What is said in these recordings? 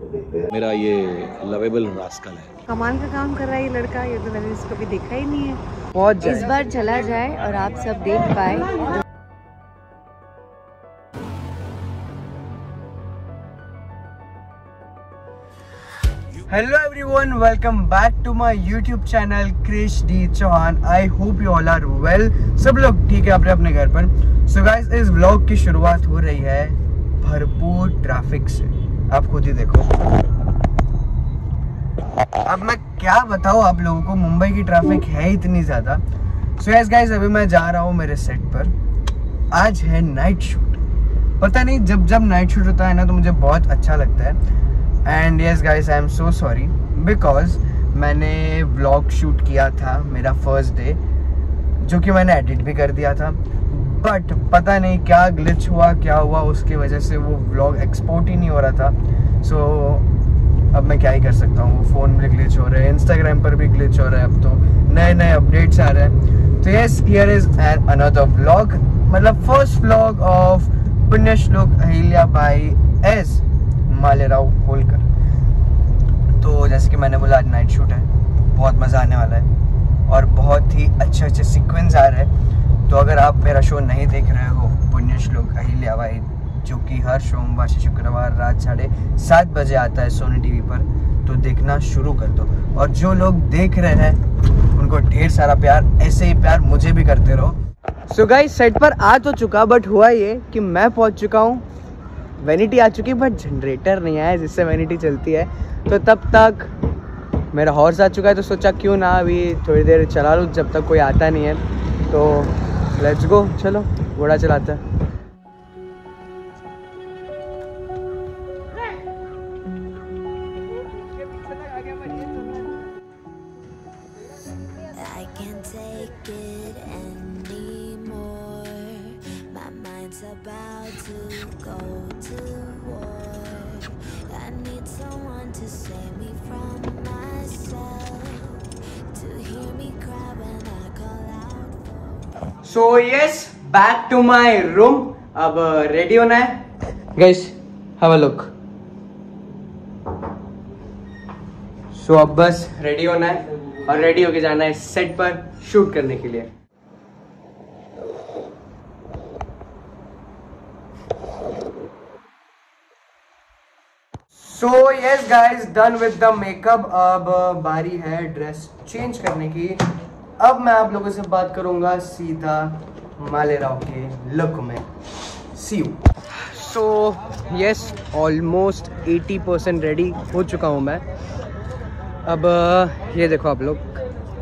मेरा ये lovable rascal है। कमाल का काम कर रहा है ये लड़का, ये तो मैंने इसको कभी देखा ही नहीं है। पहुंच जाए, इस बार चला जाए और आप सब देख पाए। Hello everyone, welcome back to my YouTube channel Krish D Chauhan. I hope you all are well. सब लोग ठीक है अपने अपने घर पर। सो गाइस, इस व्लॉग की शुरुआत हो रही है भरपूर ट्रैफिक से। आप खुद ही देखो। अब मैं क्या बताऊँ आप लोगों को, मुंबई की ट्रैफिक है इतनी ज़्यादा। सो यस गाइस, अभी मैं जा रहा हूँ मेरे सेट पर। आज है नाइट शूट। पता नहीं, जब नाइट शूट होता है ना तो मुझे बहुत अच्छा लगता है। And yes guys, I am so sorry because मैंने व्लॉग शूट किया था मेरा फर्स्ट डे, जो कि मैंने एडिट भी कर दिया था। बट पता नहीं क्या ग्लिच हुआ, क्या हुआ, उसकी वजह से वो व्लॉग एक्सपोर्ट ही नहीं हो रहा था। सो अब मैं क्या ही कर सकता हूँ। वो फ़ोन में ग्लिच हो रहे हैं, इंस्टाग्राम पर भी ग्लिच हो रहा है, अब तो नए नए अपडेट्स आ रहे हैं। तो yes, here is an another vlog, मतलब first vlog of Punyashlok Ahilyabai S Malerao Holkar. तो जैसे कि मैंने बोला, आज नाइट शूट है, बहुत मज़ा आने वाला है और बहुत ही अच्छे अच्छे सीक्वेंस आ रहे हैं। तो अगर आप मेरा शो नहीं देख रहे हो, पुण्यश्लोक अहिल्याबाई, जो कि हर सोमवार से शुक्रवार रात 7:30 बजे आता है सोनी टीवी पर, तो देखना शुरू कर दो। और जो लोग देख रहे हैं उनको ढेर सारा प्यार, ऐसे ही प्यार मुझे भी करते रहो। सो गाइस, सेट पर आ तो चुका, बट हुआ ये कि मैं पहुंच चुका हूँ। वैनिटी आ चुकी, बट जनरेटर नहीं आया जिससे वैनिटी चलती है। तो तब तक मेरा हॉर्स आ चुका है, तो सोचा क्यों ना अभी थोड़ी देर चला लूँ जब तक कोई आता नहीं है। तो लेट्स गो, चलो घोड़ा चलाते हैं। About to go to war. I need someone to save me from myself, to hear me cry when I call out. So yes, back to my room. अब रेडी होना है guys, have a look. So अब बस ready होना है और ready होके जाना है सेट पर शूट करने के लिए। So yes guys, done with the makeup. अब बारी है ड्रेस चेंज करने की। अब मैं आप लोगों से बात करूंगा सीधा मालेराव के लुक में। See you. So yes, almost 80% ready हो चुका हूँ मैं। अब ये देखो आप लोग,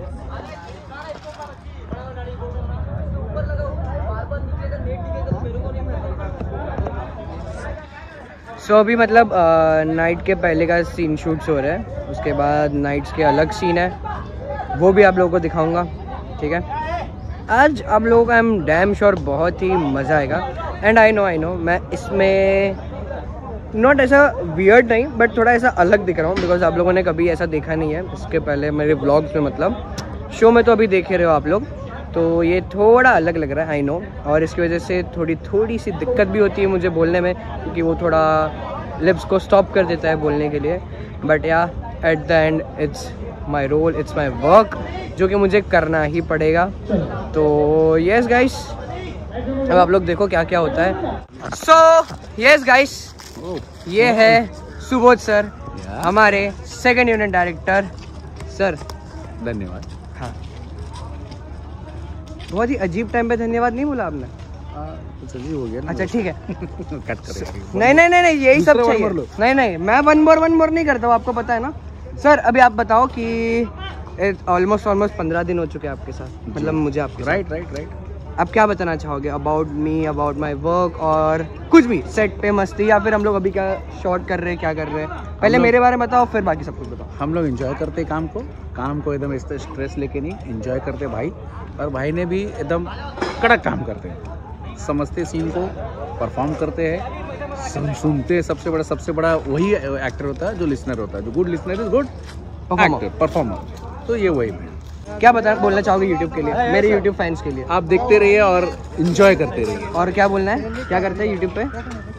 सो अभी मतलब नाइट के पहले का सीन शूट्स हो रहे हैं, उसके बाद नाइट्स के अलग सीन है, वो भी आप लोगों को दिखाऊंगा। ठीक है, आज आप लोगों का आई एम डैम श्योर बहुत ही मज़ा आएगा। एंड आई नो मैं इसमें नॉट ऐसा वियर्ड नहीं, बट थोड़ा ऐसा अलग दिख रहा हूँ, बिकॉज आप लोगों ने कभी ऐसा देखा नहीं है इसके पहले मेरे व्लॉग्स में। मतलब शो में तो अभी देख रहे हो आप लोग, तो ये थोड़ा अलग लग रहा है, आई नो। और इसकी वजह से थोड़ी सी दिक्कत भी होती है मुझे बोलने में, क्योंकि वो थोड़ा लिप्स को स्टॉप कर देता है बोलने के लिए। But yeah at the end it's my role, it's my work, जो कि मुझे करना ही पड़ेगा। तो यस गाइस, अब आप लोग देखो क्या क्या होता है। सो यस गाइस, ये है सुबोध सर, हमारे सेकंड यूनिट डायरेक्टर। सर धन्यवाद। हाँ, बहुत ही अजीब टाइम पे धन्यवाद नहीं बोला आपने। कुछ अजीब हो गया ना। अच्छा ठीक है, कट करेंगे। नहीं यही सब चाहिए। नहीं मैं वन मोर नहीं करता हूँ, आपको पता है ना। सर अभी आप बताओ कि ऑलमोस्ट 15 दिन हो चुके हैं आपके साथ, मतलब मुझे आपके राइट। आप क्या बताना चाहोगे about me, about my work, और कुछ भी सेट पे मस्ती, या फिर हम लोग अभी क्या शॉट कर रहे हैं, क्या कर रहे हैं? पहले मेरे बारे में बताओ, फिर बाकी सब कुछ बताओ। हम लोग एंजॉय करते काम को एकदम स्ट्रेस लेके नहीं, एंजॉय करते भाई। और भाई ने भी एकदम कड़क काम करते हैं, समझते सीन को, परफॉर्म करते हैं, सुनते। सबसे बड़ा वही एक्टर होता है जो लिसनर होता है। जो good listener is good performer. तो ये वही मैं क्या बोलना चाहोगे यूट्यूब के लिए, मेरे यूट्यूब फैंस के लिए? आप देखते रहिए और एंजॉय करते रहिए। और क्या बोलना है, क्या करते हैं यूट्यूब पे?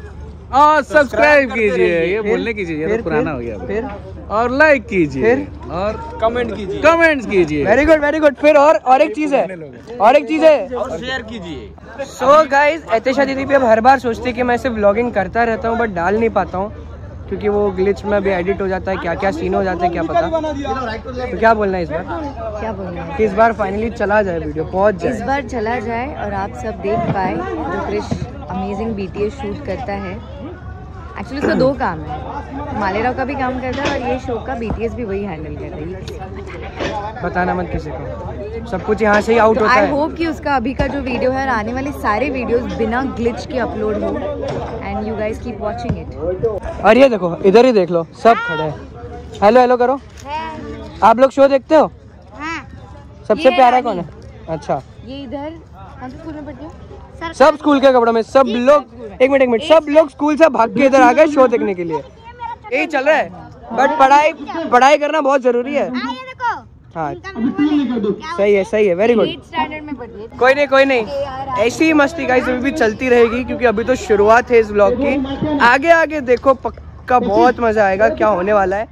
और सब्सक्राइब कीजिए, ये बोलने कीजिए, ये तो पुराना हो गया। फिर और लाइक कीजिए और कमेंट कीजिए, कमेंट्स कीजिए। Very good. फिर और एक चीज है, और शेयर कीजिए। सो गाइज एतेशा दीदी भी अब हर बार सोचती है कि मैं सिर्फ व्लॉगिंग करता रहता हूँ बट डाल नहीं पाता हूँ क्योंकि वो ग्लिच में भी एडिट हो जाता है, क्या क्या सीन हो जाते हैं क्या पता। तो क्या बोलना है इस बार? क्या बोलना है? कि इस बार फाइनली चला जाए, वीडियो पहुंच इस जाए। बार चला जाए और आप सब देख पाए जो क्रिश अमेजिंग BTS शूट करता है। एक्चुअली उसका 2 काम है, मालेराव का भी काम करता है और ये शो का BTS भी वही हैंडल कर रही है। बताना मत किसी को, सब कुछ यहाँ से ही आउट तो होता आई है। होप कि उसका अभी का जो वीडियो है और आने वाले सारे वीडियोस बिना ग्लिच के अपलोड हो and you guys keep watching it. और ये देखो, इधर ही देख लो, सब खड़े हैं। हेलो करो। आप लोग शो देखते हो? सबसे ये प्यारा रानी। कौन है? अच्छा, ये इधर कौन से स्कूल में पढ़ती हो? सब स्कूल के कपड़ों में, सब लोग एक मिनट सब लोग स्कूल से भाग के इधर आ गए शो देखने के लिए। यही चल रहा है, बट पढ़ाई करना बहुत जरूरी है। हाँ सही है, वेरी गुड। 8th स्टैंडर्ड में पढ़ती है। कोई नहीं, ऐसी ही मस्ती गाइस अभी भी चलती रहेगी क्योंकि अभी तो शुरुआत है इस व्लॉग की। आगे देखो, पक्का बहुत मजा आएगा, क्या होने वाला है।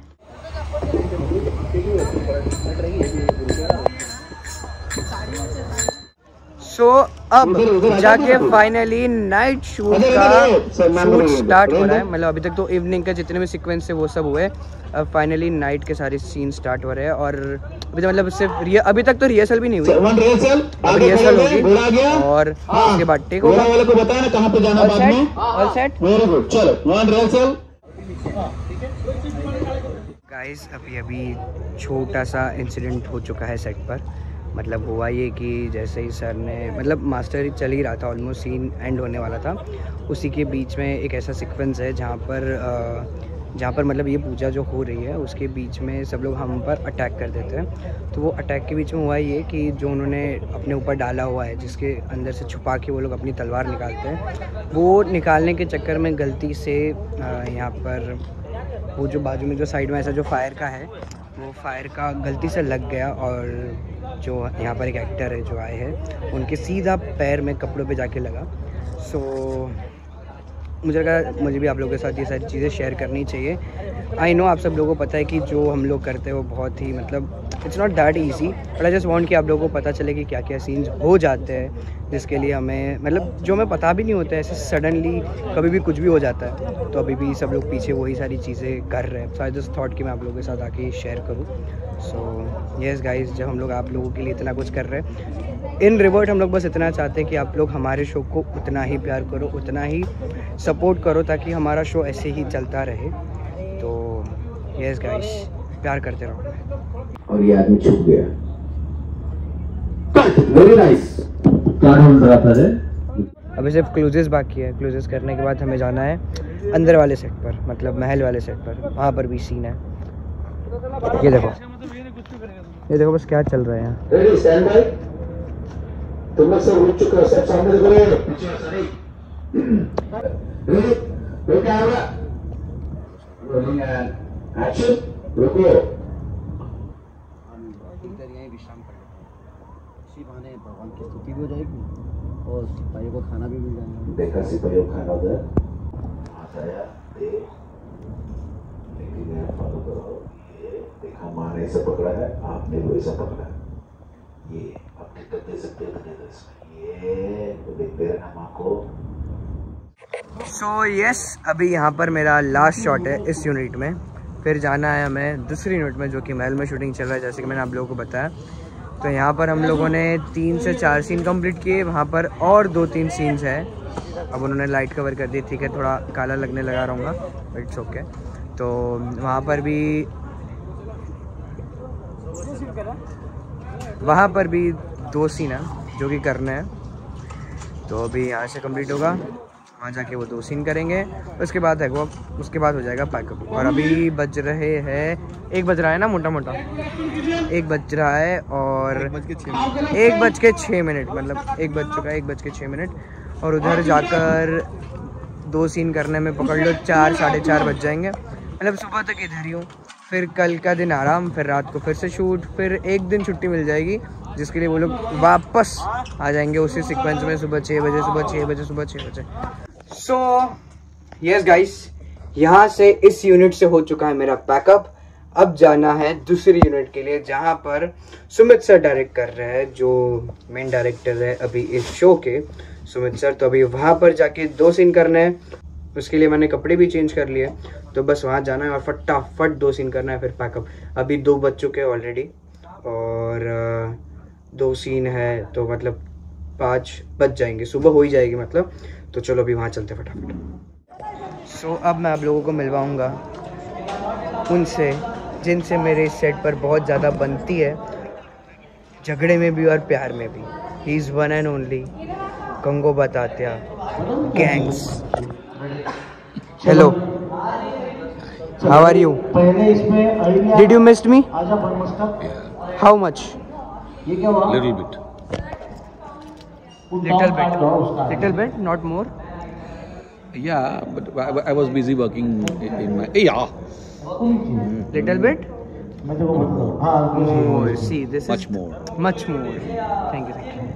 सो अब जाके फाइनली नाइट शूट स्टार्ट हो रहा है। मतलब अभी तक तो इवनिंग के जितने भी सीक्वेंस है वो सब हुए, अब फाइनली नाइट के सारे सीन स्टार्ट हो रहे हैं। और अभी तो मतलब सिर्फ अभी तक तो रिहर्सल भी नहीं हुई, रिहर्सल होगी और उसके बाद टेक होगा। All set guys. अभी छोटा सा इंसिडेंट हो चुका है सेट पर। मतलब हुआ ये कि जैसे ही सर ने, मतलब मास्टर चल ही रहा था, ऑलमोस्ट सीन एंड होने वाला था, उसी के बीच में एक ऐसा सीक्वेंस है जहाँ पर मतलब ये पूजा जो हो रही है उसके बीच में सब लोग हम पर अटैक कर देते हैं। तो वो अटैक के बीच में हुआ ये कि जो उन्होंने अपने ऊपर डाला हुआ है, जिसके अंदर से छुपा के वो लोग अपनी तलवार निकालते हैं, वो निकालने के चक्कर में गलती से यहाँ पर वो जो बाजू में जो साइड में ऐसा जो फायर का है, वो फायर का गलती से लग गया और जो यहाँ पर एक एक्टर है जो आए हैं उनके सीधा पैर में कपड़ों पे जाके लगा। सो मुझे लगा मुझे भी आप लोगों के साथ ये सारी चीज़ें शेयर करनी चाहिए। आई नो आप सब लोगों को पता है कि जो हम लोग करते हैं वो बहुत ही मतलब it's not that easy, but I just want कि आप लोगों को पता चले कि क्या क्या सीन्स हो जाते हैं जिसके लिए हमें मतलब जो हमें पता भी नहीं होता है, ऐसे सडनली कभी भी कुछ भी हो जाता है। तो अभी भी सब लोग पीछे वही सारी चीज़ें कर रहे हैं। सो आई जस्ट थॉट कि मैं आप लोगों के साथ आके शेयर करूँ। सो येस गाइज, जब हम लोग आप लोगों के लिए इतना कुछ कर रहे हैं, इन रिवर्ट हम लोग बस इतना चाहते हैं कि आप लोग हमारे शो को उतना ही प्यार करो, उतना ही सपोर्ट करो ताकि हमारा शो ऐसे ही चलता रहे। तो येस गाइज, प्यार करते रहो। और ये आदमी छुप गया। Very nice. क्या ढूंढ रहा था रे? अभी सिर्फ क्लूजेस बाकी है। क्लूजेस करने के बाद हमें जाना है अंदर वाले सेट पर, मतलब महल वाले सेट पर। वहाँ पर भी सीन है, ये देखो बस क्या चल रहा है यहाँ। Ready stand by. तुम लोग सब रुक चुके हो, सब सामने देखो रे। पीछे सही। रेडी? रुक क्या होगा? Rolling and action. रुको। विश्राम कर इसी बहाने भगवान की स्तुति भी हो जाएगी और सिपाहियों को खाना भी मिल जाएगा। देखा सिपाहियों को खाना उधर हाथ आया दे, लेकिन फॉलो करो। ये देखा माँ ने इसे पकड़ा है, आपने वो इसे पकड़ा है। ये आप टिकट दे सकते हो तो दे दो इसमें। ये तो देखते रहना माँ को। सो यस, अभी यहाँ पर मेरा लास्ट शॉट है इस यूनिट में। फिर जाना है हमें दूसरी यूनिट में जो कि महल में शूटिंग चल रहा है, जैसे कि मैंने आप लोगों को बताया। तो यहाँ पर हम लोगों ने 3 से 4 सीन कंप्लीट किए। वहाँ पर और 2-3 सीन्स हैं, अब उन्होंने लाइट कवर कर दी। ठीक है, थोड़ा काला लगने लगा रहूँगा, इट्स ओके। तो वहाँ पर भी 2 सीन है जो कि करने हैं। तो अभी यहाँ से कंप्लीट होगा, वहाँ जाके वो 2 सीन करेंगे, उसके बाद है वो, उसके बाद हो जाएगा पैकअप। और अभी बज रहे हैं 1 बज रहा है ना, मोटा 1 बज रहा है और 1:06, मतलब 1 बज चुका है, 1:06। और उधर जाकर 2 सीन करने में पकड़ लो 4 साढ़े 4 बज जाएंगे। मतलब सुबह तक इधर ही हूँ, फिर कल का दिन आराम, फिर रात को फिर से शूट, फिर 1 दिन छुट्टी मिल जाएगी जिसके लिए वो लोग वापस आ जाएंगे उसी सीक्वेंस में सुबह 6 बजे। सो यस गाइस, यहाँ से इस यूनिट से हो चुका है मेरा पैकअप। अब जाना है दूसरी यूनिट के लिए जहाँ पर सुमित सर डायरेक्ट कर रहे हैं, जो मेन डायरेक्टर है अभी इस शो के, सुमित सर। तो अभी वहाँ पर जाके 2 सीन करने हैं, उसके लिए मैंने कपड़े भी चेंज कर लिए। तो बस वहाँ जाना है और फटाफट 2 सीन करना है, फिर पैकअप। अभी 2 बज चुके हैं ऑलरेडी और 2 सीन है तो मतलब 5 बज जाएंगे, सुबह हो ही जाएगी मतलब। तो चलो अभी वहाँ चलते फटाफट। सो अब मैं आप लोगों को मिलवाऊँगा उनसे जिनसे मेरे इस सेट पर बहुत ज़्यादा बनती है, झगड़े में भी और प्यार में भी। He is one and only कंगो बतात्या gangs. Hello, how are you? Did you missed me? How much? Little bit, little bit, not more. yeah, but I was busy working in my little bit more. See, this much is more. much more. Thank you.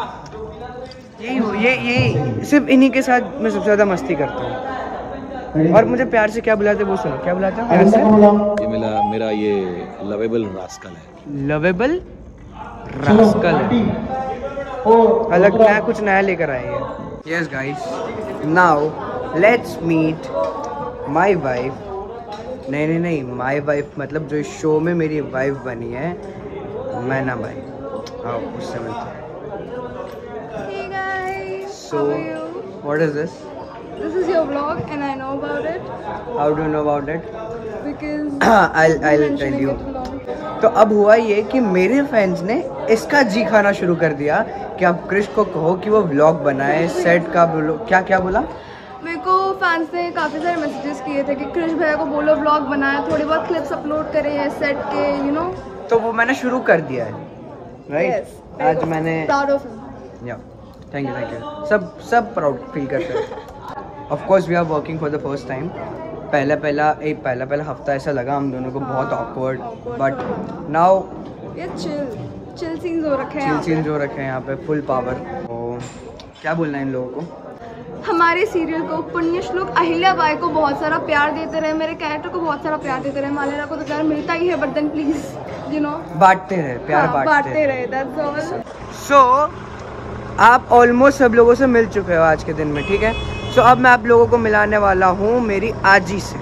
यही सिर्फ इन्हीं के साथ मैं सबसे ज़्यादा मस्ती करता हूँ। और मुझे प्यार से क्या बुलाते वो सुनो। क्या बुलाते हैं प्यार से? ये मेरा ये लवेबल रास्कल है। लवेबल रास्कल है, अलग नया कुछ नया लेकर आए हैं। Yes guys, now let's meet my wife. नहीं, माय वाइफ मतलब जो इस शो में मेरी वाइफ बनी है, मैना भाई। आओ उससे मिलते हैं। Hey guys, So, how are you? what is this? This is your vlog and I know about it How do you know about it? because I'll you're tell mentioning you. it along. तो अब हुआ ये कि मेरे fans ने इसका जी खाना शुरू कर दिया कि आप क्रिश को कहो कि वो व्लॉग बनाए, सेट का क्या बोला। मेरे को फैंस ने काफ़ी सारे मैसेजेस किए थे कि क्रिश भैया को बोलो व्लॉग बनाए, थोड़ी बहुत क्लिप्स अपलोड करे हैं सेट के, you know. तो वो मैंने शुरू कर दिया है, राइट? Yes, आज मैंने proud of him. Yeah thank you सब प्राउड फील करते हैं। Of course we are working for the first time. पहला हफ्ता ऐसा लगा हम दोनों को बहुत ऑकवर्ड, बट नाउ ये चिल सीन्स हो रखे हैं चिल यहाँ सीन्स हो रखे हैं यहाँ पे, फुल पावर। तो क्या बोलना है इन लोगों को? पे। हमारे सीरियल को पुण्य श्लोक अहिल्या बाई को बहुत सारा प्यार देते रहे, मेरे कैरेक्टर को बहुत सारा प्यार देते रहे। मालेरा को तो प्यार मिलता ही है, but then please you know बांटते रहे, प्यार बांटते रहे, दैट्स ऑल। सो आप ऑलमोस्ट सब लोगों से मिल चुके हो आज के दिन में, ठीक है? सो अब मैं आप लोगों को मिलाने वाला हूँ मेरी आजी से।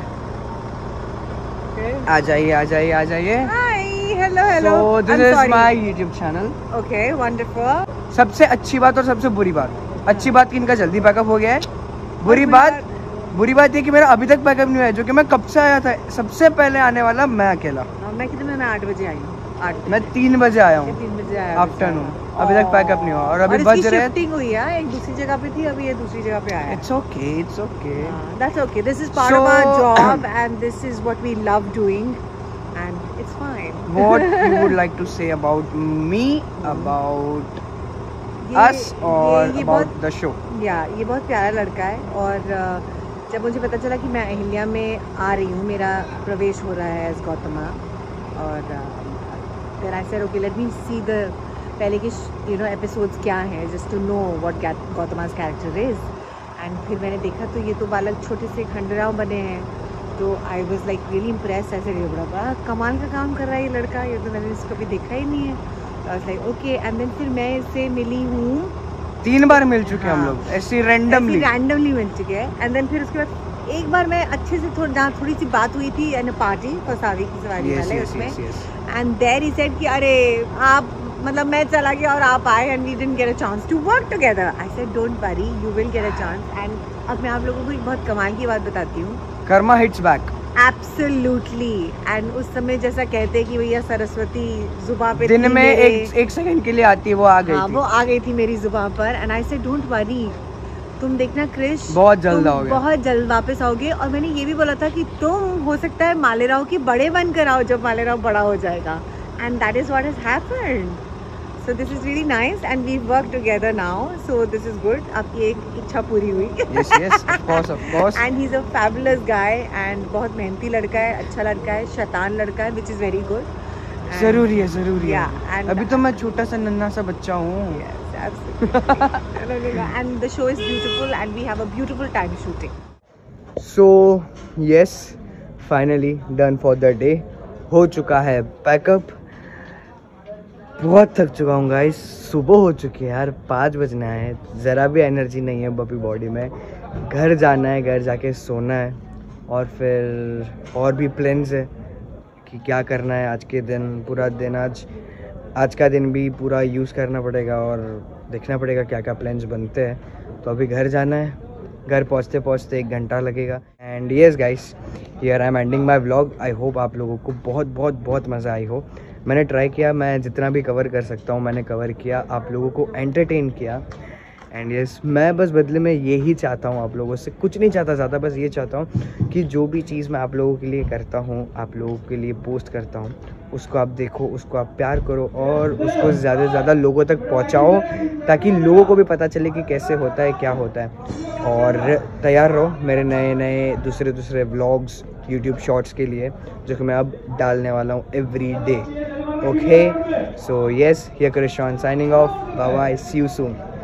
आ जाइए। Hi, hello. So this I'm is sorry. my YouTube channel. Okay, wonderful. सबसे अच्छी बात और सबसे बुरी बात। अच्छी बात कि इनका जल्दी पैकअप हो गया है। बुरी बात ये कि मेरा अभी तक पैकअप नहीं हुआ है, जो कि मैं कब से आया था। सबसे पहले आने वाला मैं अकेला। मैं कितने में 8 बजे आई हूँ। मैं 3 बजे आया हूँ 3 बजे आया आफ्टरनून। अभी तक पैकअप नहीं हुआ और अभी बज रहे हैं। शिफ्टिंग हुई है, एक दूसरी जगह पे थी, अभी ये दूसरी जगह पे आया है। It's okay. That's okay. This is part of our job and this is what we love doing and it's fine. What you would like to say about me, about us or about the show? ये बहुत प्यारा लड़का है और जब मुझे पता चला कि मैं अहिल्या में आ रही हूँ, मेरा प्रवेश हो रहा है एज गौतमा, और then I said okay, let me see the पहले के एपिसोड्स क्या हैं, just to know what Gautama's character is. And फिर मैंने देखा तो ये तो बालक छोटे से खंडराव बने हैं, तो I was like really impressed. ऐसे बड़ा कमाल का काम कर रहा है ये लड़का, ये तो मैंने इसको कभी देखा ही नहीं है। तो I was like okay. And then फिर मैं इससे मिली हूँ 3 बार मिल चुके हैं हम लोग, ऐसे रैंडमली मिल चुके हैं। एंड देन फिर उसके बाद एक बार मैं अच्छे से थोड़ी सी बात हुई थी इन पार्टी फसावी की सवारी वाले उसमें। एंड देयर ही सेड कि अरे आप मतलब मैं चला गया और आप आए and we didn't get a chance to work together. I said don't worry, you will get a chance. And अब मैं आप लोगों को एक बहुत कमाल की बात बताती हूँ, karma hits back. Absolutely. And उस समय जैसा कहते हैं कि भैया सरस्वती जुबान पे दिन में एक सेकंड के लिए आती है, वो आ गई थी। वो आ गई थी मेरी जुबान पर। And I said don't worry, तुम देखना क्रिश बहुत जल्द आओगे, बहुत जल्द वापस आओगे। और मैंने ये भी बोला था कि तुम हो सकता है मालेराव के बड़े बनकर आओ जब मालेराव बड़ा हो जाएगा। And that is what has happened. So this is really nice and we've worked together now, so this is good. आपकी एक इच्छा पूरी हुई। Yes, of course. And he's a fabulous guy and बहुत मेहनती लड़का है, अच्छा लड़का है, शैतान लड़का है, which is very good. जरूरी है। Yeah, and अभी तो मैं छोटा सा नन्हा सा बच्चा हूँ। Yes, absolutely. And the show is beautiful and we have a beautiful time shooting. So yes, finally done for the day. हो चुका है पैकअप। बहुत थक चुका हूँ गाइस, सुबह हो चुकी है यार, 5 बजने आए हैं, ज़रा भी एनर्जी नहीं है अभी बॉडी में। घर जाना है, घर जाके सोना है, और फिर और भी प्लान्स है कि क्या करना है आज के दिन। पूरा दिन आज का दिन भी पूरा यूज़ करना पड़ेगा और देखना पड़ेगा क्या क्या प्लान्स बनते हैं। तो अभी घर जाना है, घर पहुंचते पहुंचते 1 घंटा लगेगा। And yes guys, here I am ending my vlog. I hope आप लोगों को बहुत मज़ा आई हो। मैंने ट्राई किया, मैं जितना भी कवर कर सकता हूँ मैंने कवर किया, आप लोगों को एंटरटेन किया। एंड यस, मैं बस बदले में यही चाहता हूँ आप लोगों से, कुछ नहीं चाहता ज़्यादा, बस ये चाहता हूँ कि जो भी चीज़ मैं आप लोगों के लिए करता हूँ, आप लोगों के लिए पोस्ट करता हूँ, उसको आप देखो, उसको आप प्यार करो और उसको ज़्यादा से ज़्यादा लोगों तक पहुँचाओ, ताकि लोगों को भी पता चले कि कैसे होता है, क्या होता है। और तैयार रहो मेरे नए दूसरे व्लॉग्स, यूट्यूब शॉर्ट्स के लिए, जो कि मैं अब डालने वाला हूँ every day. Okay, so yes, here Krishna signing off, bye bye, see you soon.